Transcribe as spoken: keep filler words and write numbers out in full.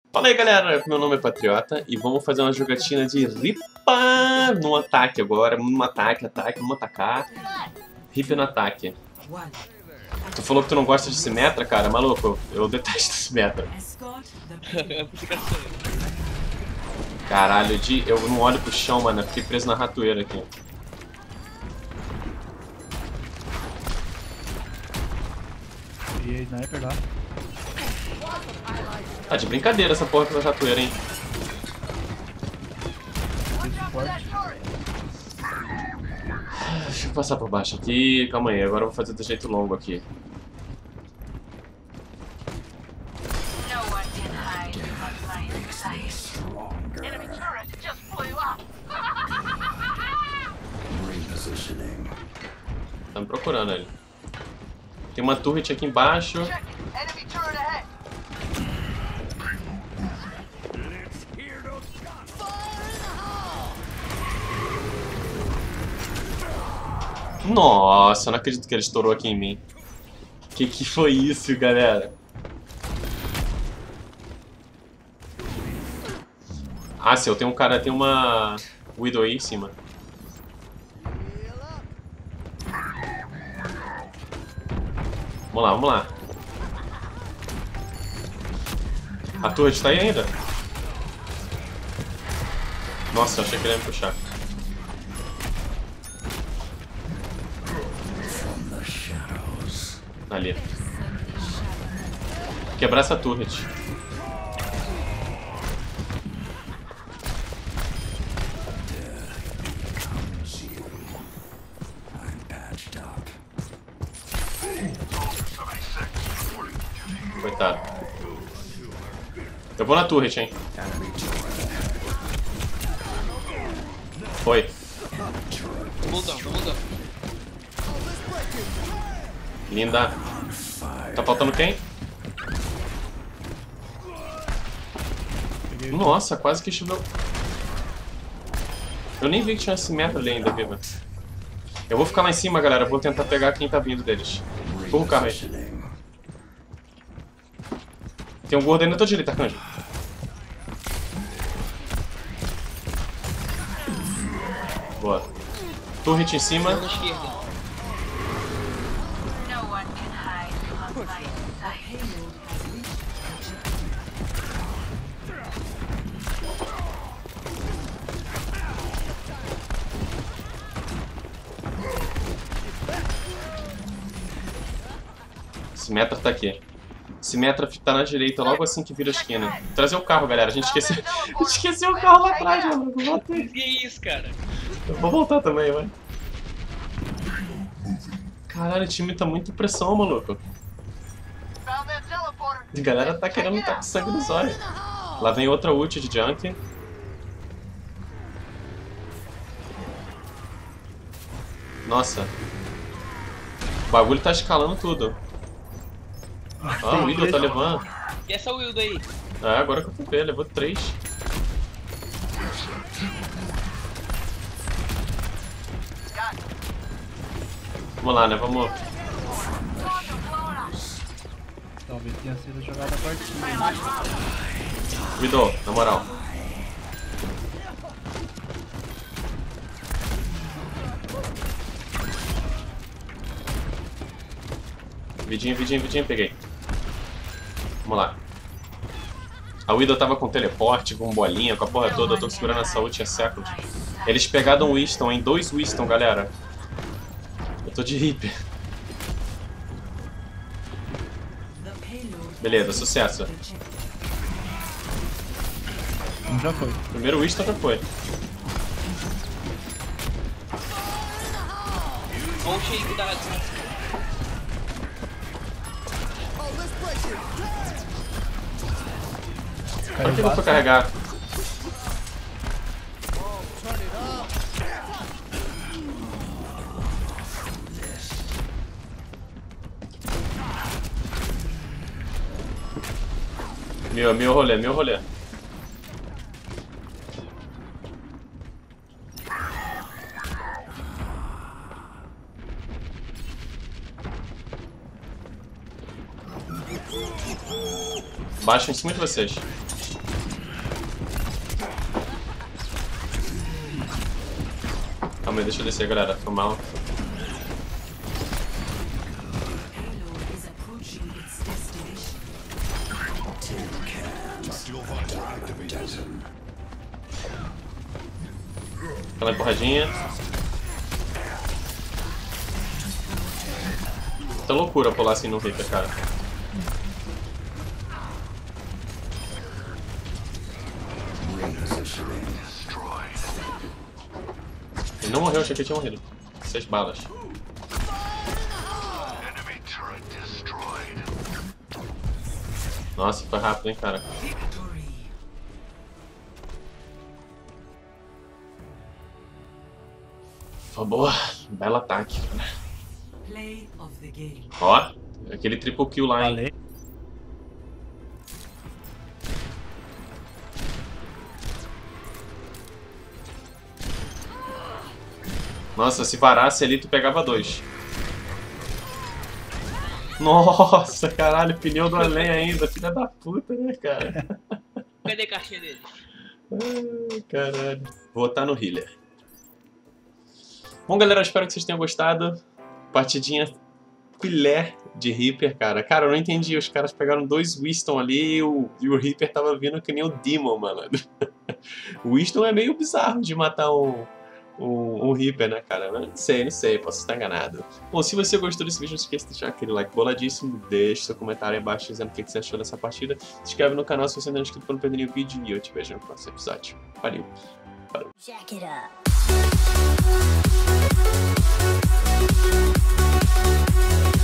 Fala aí galera, meu nome é Patriota e vamos fazer uma jogatina de Ripa no ataque agora, no ataque, ataque, vamos atacar. Ripa no ataque. Tu falou que tu não gosta de Symmetra, cara? Maluco, eu detesto Symmetra. Caralho, de, eu não olho pro chão, mano, eu fiquei preso na ratoeira aqui. E sniper lá. Tá de brincadeira essa porra da ratoeira, hein? Deixa eu passar por baixo aqui. Calma aí, agora eu vou fazer do jeito longo aqui. Tá me procurando ele. Tem uma turret aqui embaixo. Nossa, eu não acredito que ele estourou aqui em mim. Que que foi isso, galera? Ah, se eu tenho um cara, tem uma Widow aí em cima. Vamos lá, vamos lá. A turret tá aí ainda? Nossa, eu achei que ele ia me puxar. Ali. Quebrar essa turret. Coitado. Eu vou na turret, hein. Foi. Muda, muda. Linda. Tá faltando quem? Nossa, quase que choveu. Eu nem vi que tinha Symmetra ali ainda, viva. Eu vou ficar lá em cima, galera. Eu vou tentar pegar quem tá vindo deles. Empurra o carro aí. Tem um gordo aí na tua direita, Arcanjo. Boa. Turret em cima. Symmetra tá aqui. Symmetra tá na direita, logo assim que vira a esquina. Vou trazer o carro, galera. A gente esqueceu, a gente esqueceu o carro lá atrás, mano. Vou bater. Que isso, cara? Eu vou voltar também, vai. Caralho, o time tá muito pressão, maluco. A galera tá querendo tá com sangue nos olhos. Lá vem outra ult de Junk. Nossa. O bagulho tá escalando tudo. Ah, o Widow tá levando. E essa Widow aí? É, agora que eu fui ver, levou três. Vamos lá, né? Vamos. Talvez tenha sido jogada a partida. Widow, na moral. Vidinho, vidinho, vidinho, peguei. Vamos lá. A Widow tava com teleporte, com bolinha, com a porra toda. Eu tô segurando essa ult há séculos. Eles pegaram um Winston, hein? Dois Winston, galera. Eu tô de Reaper. Beleza, sucesso. Um já foi. Primeiro Winston já foi. Olha o shake da... Pra que eu vou carregar? Meu, meu rolê, meu rolê. Baixo em cima de vocês. Calma aí, deixa eu descer, galera. Foi mal. Aquela empurradinha. Tá loucura pular assim no Reaper, cara. Ele não morreu, achei que ele tinha morrido. Seis balas. Nossa, foi rápido, hein, cara. Foi boa. Belo ataque, cara. Ó, aquele triple kill lá, hein. Falei. Nossa, se varasse ali, tu pegava dois. Nossa, caralho, pneu do além ainda. Filha da puta, né, cara? Cadê a caixinha dele? Ai, caralho. Vou botar no healer. Bom, galera, espero que vocês tenham gostado. Partidinha filé de Reaper, cara. Cara, eu não entendi. Os caras pegaram dois Winston ali e o, e o Reaper tava vindo que nem o Demon, mano. O Winston é meio bizarro de matar um... Um, um Reaper, né, cara? Não sei, não sei, posso estar enganado. Bom, se você gostou desse vídeo, não esqueça de deixar aquele like boladíssimo, deixe seu comentário aí embaixo dizendo o que você achou dessa partida, se inscreve no canal se você ainda não é inscrito para não perder nenhum vídeo e eu te vejo no próximo episódio. Valeu! Valeu. Jack it up.